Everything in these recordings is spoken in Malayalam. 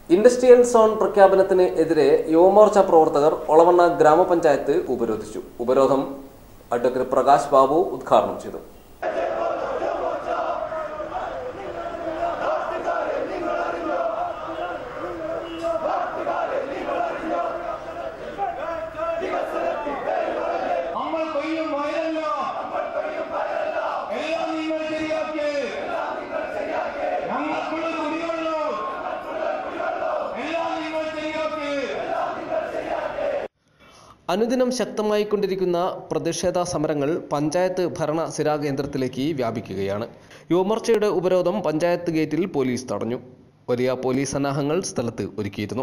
ഇൻഡസ്ട്രിയൽ സോൺ പ്രഖ്യാപനത്തിനെതിരെ യുവമോർച്ച പ്രവർത്തകർ olavanna ഗ്രാമപഞ്ചായത്ത് ഉപരോധിച്ചു. ഉപരോധം അഡ്വക്കേറ്റ് പ്രകാശ് ബാബു ഉദ്ഘാടനം ചെയ്തു. അനുദിനം ശക്തമായിക്കൊണ്ടിരിക്കുന്ന പ്രതിഷേധ സമരങ്ങൾ പഞ്ചായത്ത് ഭരണ സ്ഥിരാകേന്ദ്രത്തിലേക്ക് വ്യാപിക്കുകയാണ്. യുവമോർച്ചയുടെ ഉപരോധം പഞ്ചായത്ത് ഗേറ്റിൽ പോലീസ് തടഞ്ഞു. വലിയ പോലീസ് സന്നാഹങ്ങൾ സ്ഥലത്ത് ഒരുക്കിയിരുന്നു.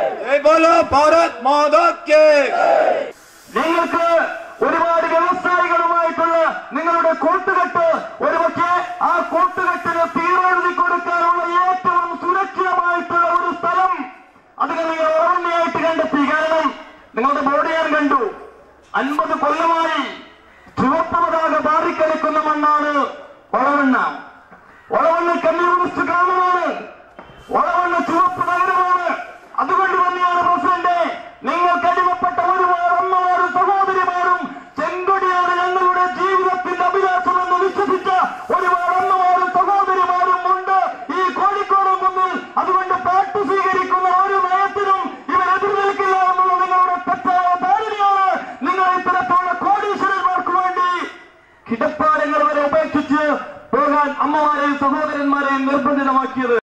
നിങ്ങൾക്ക് ഒരുപാട് വ്യവസായികളുമായിട്ടുള്ള നിങ്ങളുടെ കൂട്ടുകെട്ട് ഒരുപക്ഷെ ആ കൂട്ടുകെട്ടിന് തീരെഴുതി കൊടുക്കാനുള്ള ഏറ്റവും സുരക്ഷിതമായിട്ടുള്ള ഒരു സ്ഥലം അത് നിങ്ങൾ ഓർമ്മയായിട്ട് കണ്ടെത്തി. കാരണം നിങ്ങളുടെ ബോർഡ് ഞാൻ കണ്ടു. 50 കൊല്ലമായി ചുവപ്പ് പതാക പാറിക്കളിക്കുന്ന മണ്ണാണ് olavanna. olavanna കമ്മ്യൂണിസ്റ്റ് ഗ്രാമമാണ്. olavanna ചുവപ്പ് നഗരമാണ്. അതുകൊണ്ട് തന്നെയാണ് പ്രസിഡന്റ് നിങ്ങൾക്ക് അടിമപ്പെട്ട ഒരുപാട് അമ്മമാരും സഹോദരിമാരും ചെങ്കൊടിയാണ് ഞങ്ങളുടെ ജീവിതത്തിന്റെ അഭിലാഷമെന്ന് വിശ്വസിച്ച ഒരുപാട് അമ്മമാരും സഹോദരിമാരും ഉണ്ട് ഈ കോഴിക്കോട് മുന്നിൽ. അതുകൊണ്ട് പാട്ട് സ്വീകരിക്കുന്ന ഒരു നയത്തിനും ഇവർ എതിർ നിൽക്കില്ല എന്നുള്ള നിങ്ങളുടെ തെറ്റായ ധാരണയാണ് നിങ്ങൾ ഇത്തരത്തിലുള്ള കോടീശ്വരന്മാർക്ക് വേണ്ടി കിടപ്പാടങ്ങൾ വരെ ഉപേക്ഷിച്ച് പോകാൻ അമ്മമാരെയും സഹോദരന്മാരെയും നിർബന്ധിതമാക്കിയത്.